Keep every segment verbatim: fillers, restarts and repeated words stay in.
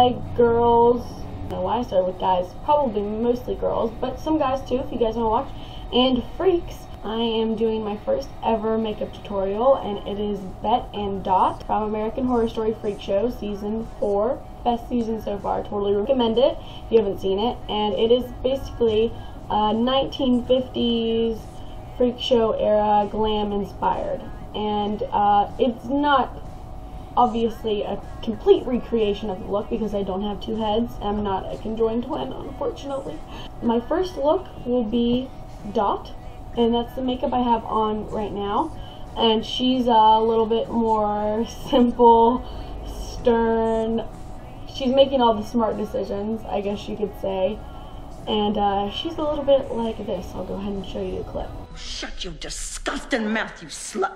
guy, girls, I don't know why I started with guys, probably mostly girls, but some guys too if you guys want to watch, and freaks. I am doing my first ever makeup tutorial, and it is Bette and Dot from American Horror Story Freak Show Season four. Best season so far. Totally recommend it if you haven't seen it. And it is basically uh, nineteen fifties Freak Show era glam inspired. And uh, it's not obviously a complete recreation of the look because I don't have two heads. I'm not a conjoined twin, unfortunately. My first look will be Dot, and that's the makeup I have on right now. And she's a little bit more simple, stern. She's making all the smart decisions, I guess you could say. And uh, she's a little bit like this. I'll go ahead and show you a clip. Shut your disgusting mouth, you slut.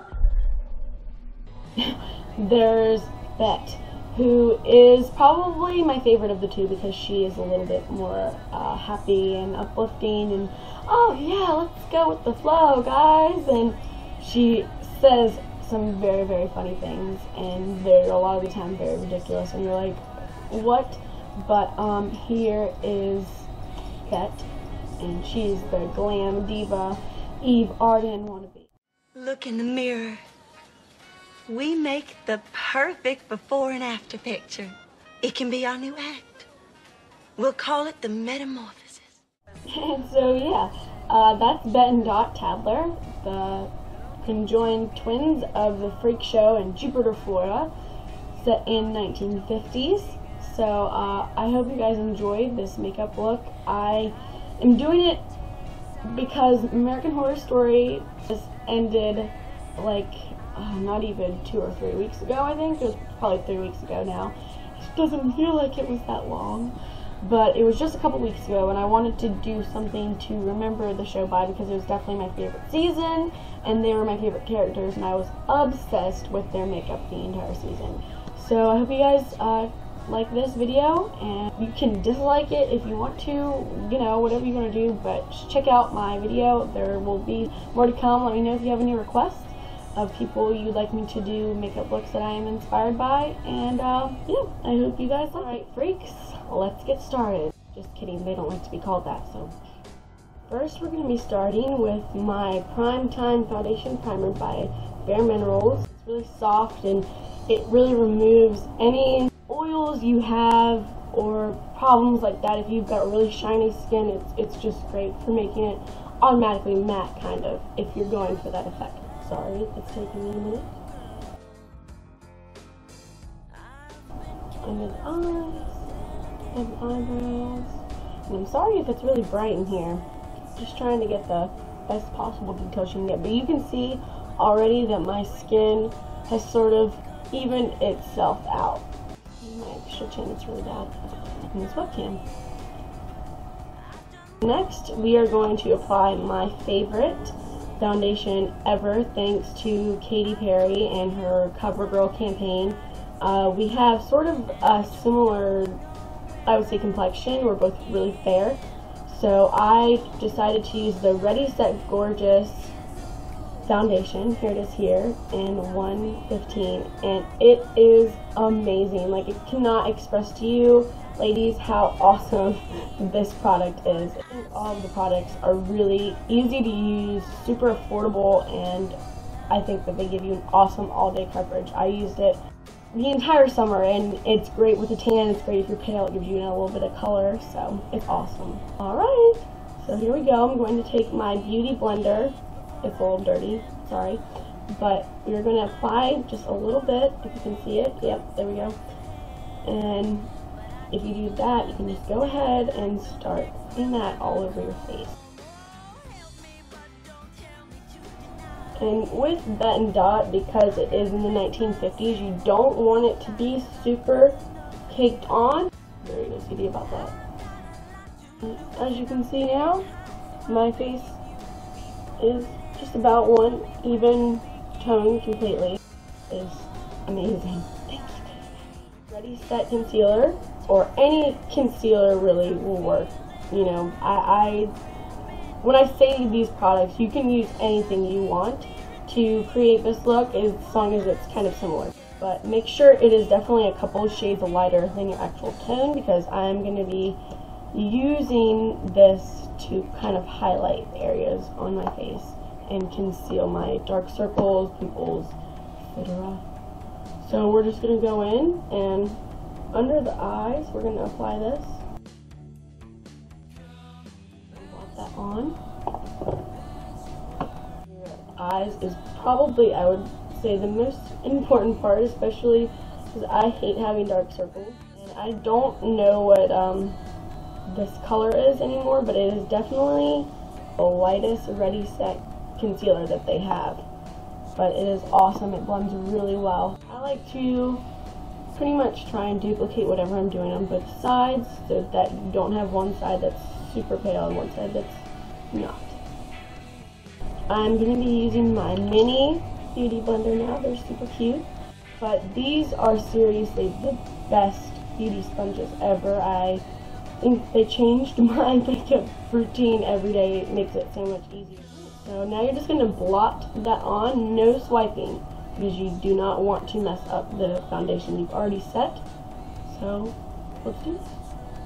There's Bette, who is probably my favorite of the two because she is a little bit more uh, happy and uplifting and, oh yeah, let's go with the flow, guys. And she says some very, very funny things, and they're a lot of the time very ridiculous, and you're like, what? But um, here is Bette, and she's the glam diva Eve Arden wannabe. Look in the mirror. We make the perfect before and after picture. It can be our new act. We'll call it the metamorphosis. And so yeah, uh, that's Bette and Dot Tattler, the conjoined twins of the Freak Show in Jupiter, Florida, set in nineteen fifties. So uh, I hope you guys enjoyed this makeup look. I am doing it because American Horror Story just ended like uh, not even two or three weeks ago, I think. It was probably three weeks ago now. It doesn't feel like it was that long. But it was just a couple weeks ago, and I wanted to do something to remember the show by because it was definitely my favorite season, and they were my favorite characters, and I was obsessed with their makeup the entire season. So I hope you guys uh, like this video, and you can dislike it if you want to, you know, whatever you want to do, but just check out my video. There will be more to come. Let me know if you have any requests of people you'd like me to do makeup looks that I am inspired by, and uh, yeah, I hope you guys like it. Freaks, let's get started. Just kidding, they don't like to be called that. So first we're going to be starting with my Prime Time Foundation Primer by Bare Minerals. It's really soft, and it really removes any oils you have or problems like that. If you've got really shiny skin, it's, it's just great for making it automatically matte, kind of, if you're going for that effect. Sorry, it's taking me a minute. Under the eyes, and the eyebrows. And I'm sorry if it's really bright in here. Just trying to get the best possible details you can get. But you can see already that my skin has sort of evened itself out. My extra chin, it's really bad. And this webcam. Next, we are going to apply my favorite foundation ever, thanks to Katy Perry and her Covergirl campaign. Uh, we have sort of a similar, I would say, complexion. We're both really fair. So I decided to use the Ready Set Gorgeous foundation. Here it is here in one fifteen, and it is amazing. Like, it cannot express to you, ladies, how awesome this product is. I think all of the products are really easy to use, super affordable, and I think that they give you an awesome all-day coverage. I used it the entire summer, and it's great with a tan. It's great if you're pale. It gives you, you know, a little bit of color, so it's awesome. Alright, so here we go. I'm going to take my beauty blender. It's a little dirty, sorry, but we're going to apply just a little bit, if you can see it. Yep, there we go. And if you do that, you can just go ahead and start putting that all over your face. And with Bette and Dot, because it is in the nineteen fifties, you don't want it to be super caked on. Very O C D about that. As you can see now, my face is just about one even tone completely. Is amazing. Thank you. Ready Set Concealer, or any concealer really will work. You know, I, I when I say these products, you can use anything you want to create this look as long as it's kind of similar. but make sure it is definitely a couple shades lighter than your actual tone, because I'm going to be using this to kind of highlight areas on my face and conceal my dark circles, pimples, et cetera. So we're just going to go in, and under the eyes we're going to apply this. Blot that on. Your eyes is probably, I would say, the most important part, especially because I hate having dark circles. And I don't know what um, this color is anymore, but it is definitely the lightest Ready Set concealer that they have. But it is awesome. It blends really well. I like to pretty much try and duplicate whatever I'm doing on both sides, so that you don't have one side that's super pale and one side that's not. I'm going to be using my mini beauty blender now. They're super cute. But these are seriously the best beauty sponges ever. I think they changed my makeup routine every day. It makes it so much easier. So now you're just going to blot that on, no swiping, because you do not want to mess up the foundation you've already set. So let's do this.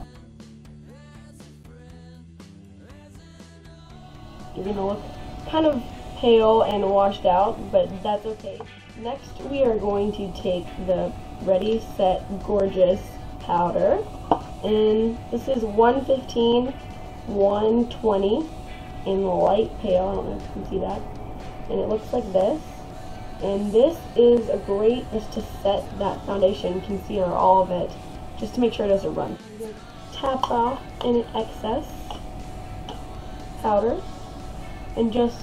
You're going to look kind of pale and washed out, but that's okay. Next we are going to take the Ready Set Gorgeous powder, and this is one fifteen, one twenty in light pale. I don't know if you can see that. And it looks like this. And this is a great just to set that foundation, concealer, all of it, just to make sure it doesn't run. Tap off any excess powder and just,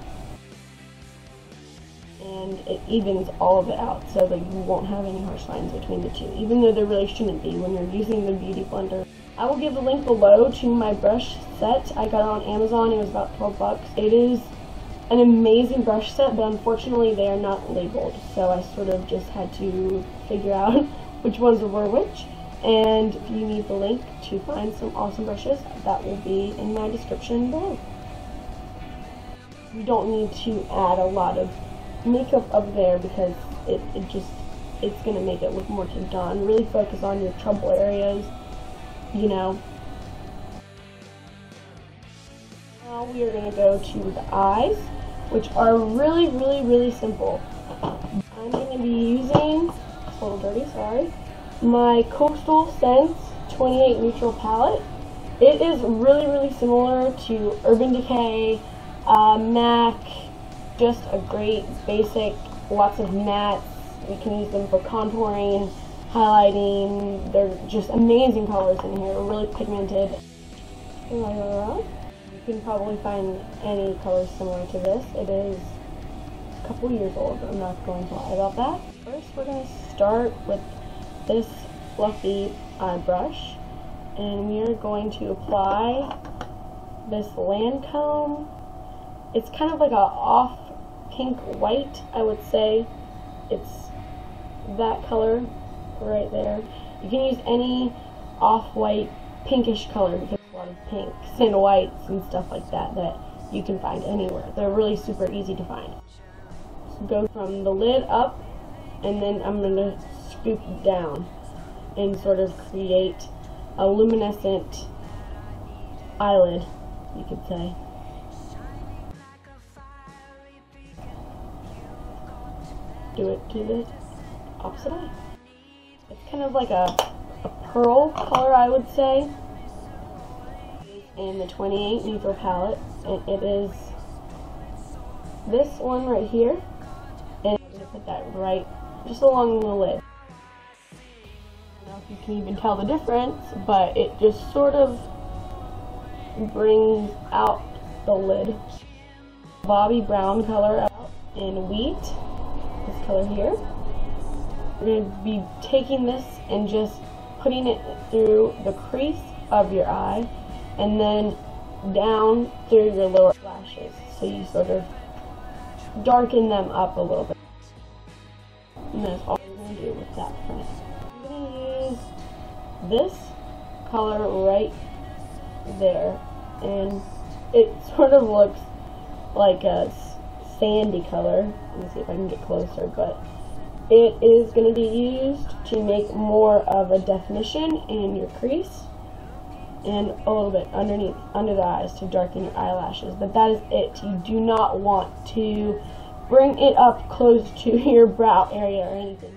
and it evens all of it out so that you won't have any harsh lines between the two, even though there really shouldn't be when you're using the beauty blender. I will give the link below to my brush set. I got it on Amazon. It was about twelve bucks. It is an amazing brush set, but unfortunately they are not labeled, so I sort of just had to figure out which ones were which. And if you need the link to find some awesome brushes, that will be in my description below. You don't need to add a lot of makeup up there, because it, it just, it's going to make it look more done. Really focus on your trouble areas, you know. Now we are going to go to the eyes, which are really, really, really simple. I'm going to be using, it's a little dirty, sorry, my Coastal Scents twenty-eight Neutral Palette. It is really, really similar to Urban Decay, uh, MAC, just a great basic, lots of mattes. You can use them for contouring, highlighting. They're just amazing colors in here, really pigmented. You can probably find any color similar to this. It is a couple years old, I'm not going to lie about that. First we're going to start with this fluffy eye brush, and we are going to apply this Lancome. It's kind of like a off pink white, I would say. It's that color right there. You can use any off-white pinkish color, because there's a lot of pinks and whites and stuff like that that you can find anywhere. They're really super easy to find. So go from the lid up, and then I'm going to scoop down and sort of create a luminescent eyelid, you could say. Do it to the opposite eye. It's kind of like a, a pearl color, I would say, in the twenty-eight Neutral Palette, and it is this one right here, and I'm going to put that right just along the lid. I don't know if you can even tell the difference, but it just sort of brings out the lid. Bobby Brown color out in Wheat, this color here. We're going to be taking this and just putting it through the crease of your eye, and then down through your lower lashes, so you sort of darken them up a little bit. And that's all we're going to do with that for now. I'm going to use this color right there, and it sort of looks like a sandy color. Let me see if I can get closer, but It is going to be used to make more of a definition in your crease and a little bit underneath, under the eyes to darken your eyelashes. But that is it. You do not want to bring it up close to your brow area or anything.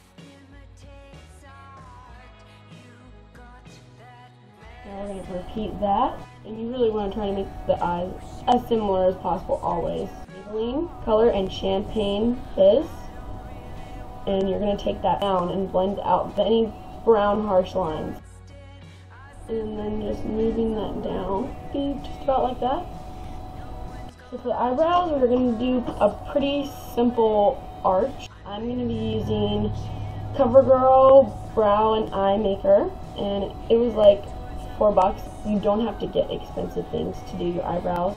Now we're going to repeat that. And you really want to try to make the eyes as similar as possible always. Maybelline color and Champagne Fizz. And you're going to take that down and blend out any brown harsh lines. And then just moving that down, be just about like that. So for the eyebrows, we're going to do a pretty simple arch. I'm going to be using Covergirl Brow and Eye Maker, and it was like four bucks. You don't have to get expensive things to do your eyebrows.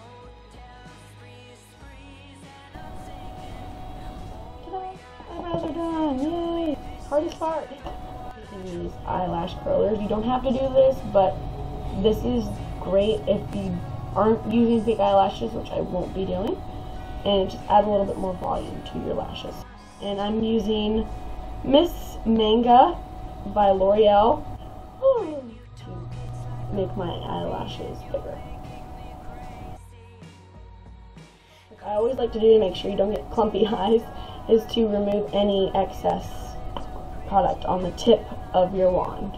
Eyebrows are done, yay! Hardest part. You can use eyelash curlers. You don't have to do this, but this is great if you aren't using fake eyelashes, which I won't be doing, and it just adds a little bit more volume to your lashes. And I'm using Miss Manga by L'Oreal to make my eyelashes bigger. What I always like to do to make sure you don't get clumpy eyes is to remove any excess product on the tip of your wand.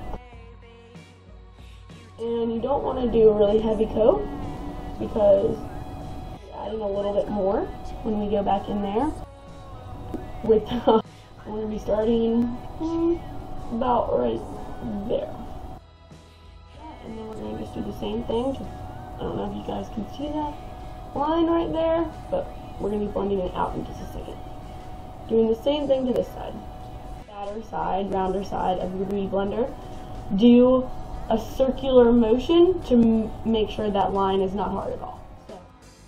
And you don't want to do a really heavy coat because you're adding a little bit more when we go back in there. With uh, I'm going to be starting hmm, about right there. And then we're going to just do the same thing. Just, I don't know if you guys can see that line right there, but we're going to be blending it out in just a second. Doing the same thing to this side. Fatter side, rounder side of your beauty blender. Do a circular motion to m make sure that line is not hard at all. So,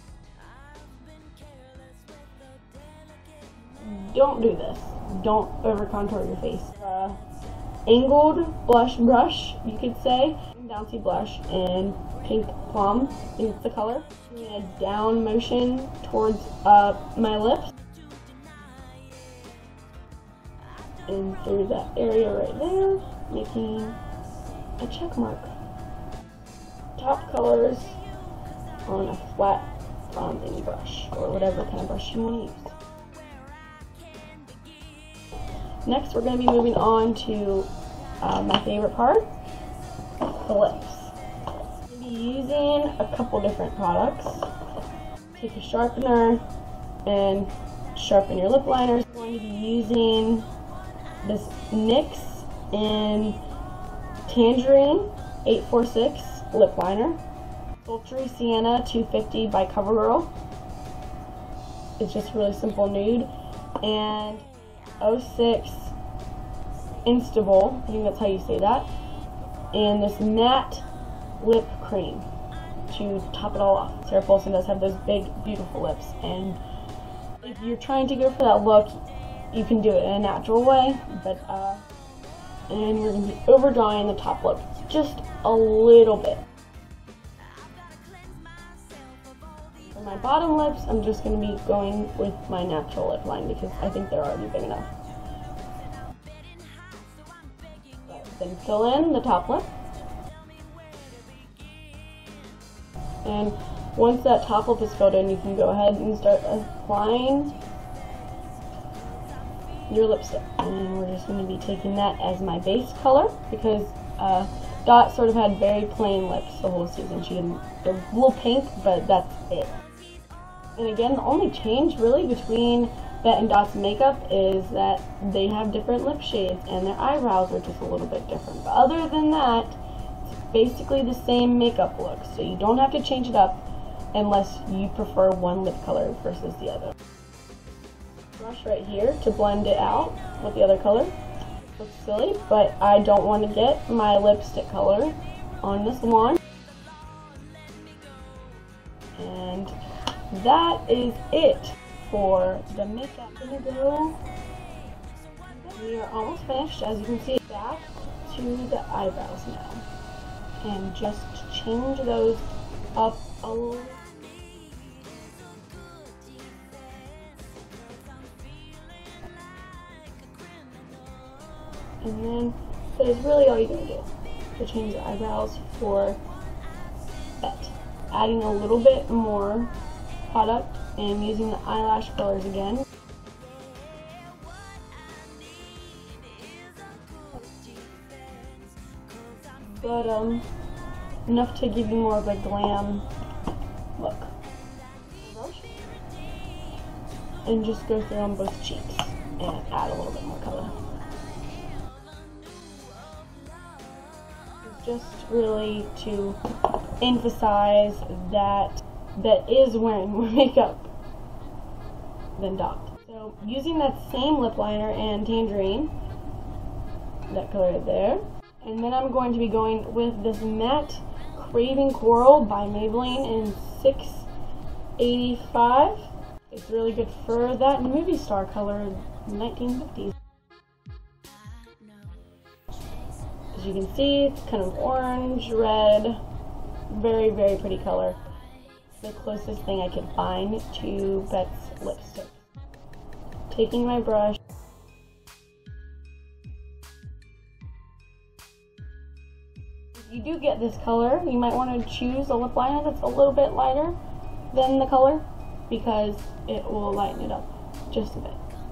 don't do this. Don't over contour your face. Uh, angled blush brush, you could say. Bouncy blush in pink Plum, I think it's the color. Doing a down motion towards uh, my lips. And through that area right there, making a check mark. Top colors on a flat bronzing brush, or whatever kind of brush you want to use. Next, we're going to be moving on to uh, my favorite part, the lips. I'm going to be using a couple different products. Take a sharpener and sharpen your lip liners. I'm going to be using this NYX in Tangerine eight four six Lip Liner. Sultry Sienna two fifty by Covergirl. It's just really simple nude. And oh six Istanbul, I think that's how you say that. And this matte lip cream to top it all off. Sarah Paulson does have those big, beautiful lips. And if you're trying to go for that look, you can do it in a natural way, but uh, and we're going to be overdrawing the top lip just a little bit. For my bottom lips, I'm just going to be going with my natural lip line because I think they're already big enough. Then fill in the top lip. And once that top lip is filled in, you can go ahead and start applying your lipstick. And we're just going to be taking that as my base color because uh, Dot sort of had very plain lips the whole season. She didn't, they're a little pink, but that's it. And again, the only change really between Bette and Dot's makeup is that they have different lip shades and their eyebrows are just a little bit different. But other than that, it's basically the same makeup look. So you don't have to change it up unless you prefer one lip color versus the other. Brush right here to blend it out with the other color. Looks silly, but I don't want to get my lipstick color on this wand. And that is it for the makeup. I'm gonna go. We are almost finished, as you can see. Back to the eyebrows now, and just change those up a little. And then that is really all you're going to do to change your eyebrows for Bette. Adding a little bit more product and using the eyelash colors again. But um, enough to give you more of a glam look. And just go through on both cheeks and add a little bit more color. It's just really to emphasize that Bette is wearing more makeup than Dot. So using that same lip liner and Tangerine, that color there, and then I'm going to be going with this matte Craving Coral by Maybelline in six eighty-five. It's really good for that movie star color in the nineteen fifties. As you can see, it's kind of orange, red, very, very pretty color. The closest thing I could find to Bette's lipstick. Taking my brush, if you do get this color, you might want to choose a lip liner that's a little bit lighter than the color, because it will lighten it up just a bit.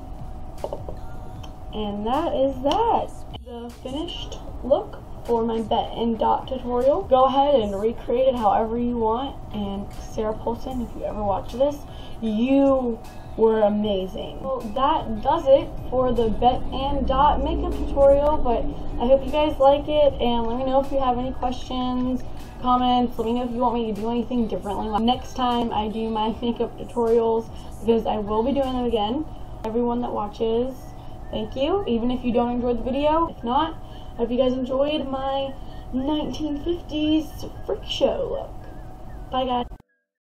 And that is that. The finished look for my Bette and Dot tutorial. Go ahead and recreate it however you want. And Sarah Paulson, if you ever watch this, you were amazing. Well, that does it for the Bette and Dot makeup tutorial, but I hope you guys like it, and let me know if you have any questions, comments. Let me know if you want me to do anything differently next time I do my makeup tutorials, because I will be doing them again. Everyone that watches, thank you, even if you don't enjoy the video. If not, I hope you guys enjoyed my nineteen fifties freak show look. Bye guys.